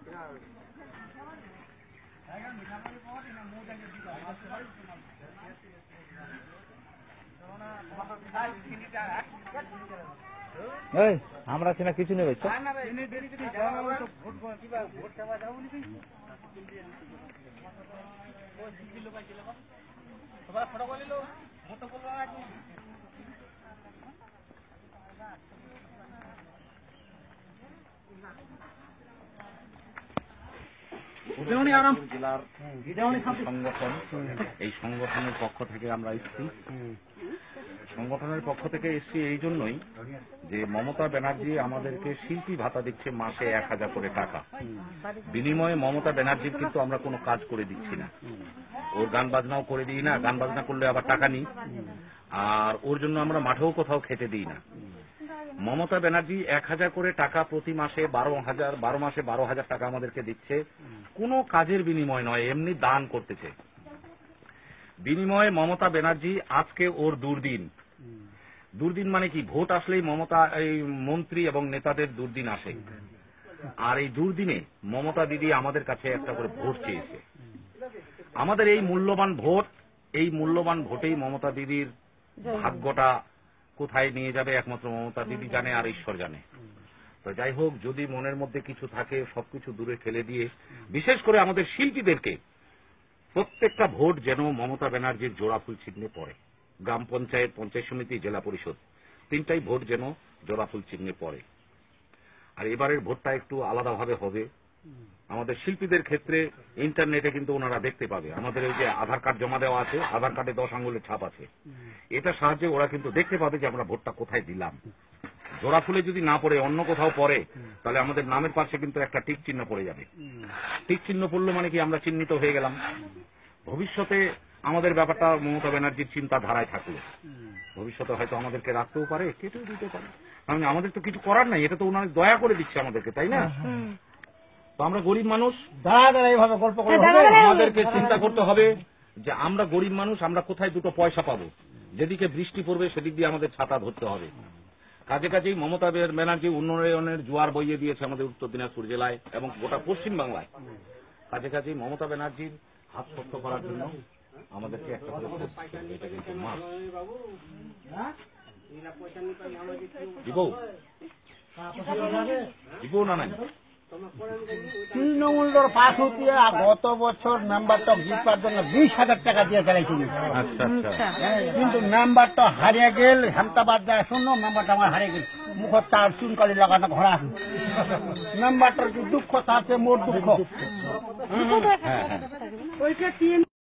আমরা সিনা কিছু নেই জেলার সংগঠন, এই সংগঠনের পক্ষ থেকে আমরা এসেছি। সংগঠনের পক্ষ থেকে এসেছি এই জন্যই যে মমতা ব্যানার্জি আমাদেরকে শিল্পী ভাতা দিচ্ছে মাসে 1000 করে টাকা। বিনিময়ে মমতা ব্যানার্জির কিন্তু আমরা কোনো কাজ করে দিচ্ছি না, ওর গান বাজনাও করে দিই না, গান বাজনা করলে আবার টাকা নিই, আর ওর জন্য আমরা মাঠেও কোথাও খেতে দিই না। মমতা ব্যানার্জি 1000 করে টাকা প্রতি মাসে 12 মাসে 12,000 টাকা আমাদেরকে দিচ্ছে, কোনো কাজের বিনিময় নয়, এমনি দান করতেছে। বিনিময়ে মমতা ব্যানার্জি আজকে ওর দুর্দিন মানে কি, ভোট আসলেই মমতা এই মন্ত্রী এবং নেতাদের দুর্দিন আসে, আর এই দুর্দিনে মমতা দিদি আমাদের কাছে একটা করে ভোট চেয়েছে। আমাদের এই মূল্যবান ভোট, এই মূল্যবান ভোটেই মমতা দিদির ভাগ্যটা কোথায় নিয়ে যাবে একমাত্র মমতা দিদি জানে আর ঈশ্বর জানে। তো যাই হোক, যদি মনের মধ্যে কিছু থাকে সবকিছু দূরে ঠেলে দিয়ে বিশেষ করে আমাদের শিল্পীদেরকে প্রত্যেকটা ভোট যেন মমতা ব্যানার্জির জোড়াফুল চিহ্নে পড়ে। গ্রাম পঞ্চায়েত, পঞ্চায়েত সমিতি, জেলা পরিষদ, তিনটাই ভোট যেন জোড়াফুল চিহ্নে পড়ে। আর এবারের ভোটটা একটু আলাদাভাবে হবে। আমাদের শিল্পীদের ক্ষেত্রে ইন্টারনেটে কিন্তু ওনারা দেখতে পাবে, আমাদের ওই যে আধার কার্ড জমা দেওয়া আছে, আধার কার্ডে 10 আঙ্গুলের ছাপ আছে, এটা সাহায্যে ওরা কিন্তু দেখতে পাবে যে আমরা ভোটটা কোথায় দিলাম। জোড়া ফুলে যদি না পড়ে অন্য কোথাও পড়ে তাহলে আমাদের নামের পাশে কিন্তু একটা টিক চিহ্ন পড়ে যাবে। টিক চিহ্ন পড়লো মানে কি আমরা চিহ্নিত হয়ে গেলাম। ভবিষ্যতে আমাদের ব্যাপারটা মমতা ব্যানার্জির চিন্তাধারায় থাকলো, ভবিষ্যতে হয়তো আমাদেরকে রাখতেও পারে, কেটেও দিতে পারে, কারণ আমাদের তো কিছু করার নাই, এটা তো ওনারা দয়া করে দিচ্ছে আমাদেরকে, তাই না? তো আমরা গরিব মানুষ, এইভাবে গল্প করে আমাদেরকে চিন্তা করতে হবে যে আমরা গরিব মানুষ, আমরা কোথায় দুটো পয়সা পাবো। যেদিকে বৃষ্টি পড়বে সেদিক দিয়ে আমাদের ছাতা ধরতে হবে। কাজে কাজেই মমতা ব্যানার্জি উন্নয়নের জোয়ার বইয়ে দিয়েছে আমাদের উত্তর দিনাজপুর জেলায় এবং গোটা পশ্চিম বাংলায়। কাজে কাজেই মমতা ব্যানার্জির হাত শক্ত করার জন্য আমাদেরকে একটা করে এটা কিন্তু মাস দিব না নাই তৃণমূলের পাশ হতে গত বছর মেম্বারটা জিতবার জন্য 20,000 টাকা দিয়ে চালাইছিল। কিন্তু মেম্বারটা হারিয়ে গেল, হেমতাবাদ যায় শূন্য, মেম্বারটা আমার হারিয়ে গেল, মুখর তার চুনকালি লাগানো ঘোরা। মেম্বারটার যে দুঃখ তাতে মোট দুঃখ।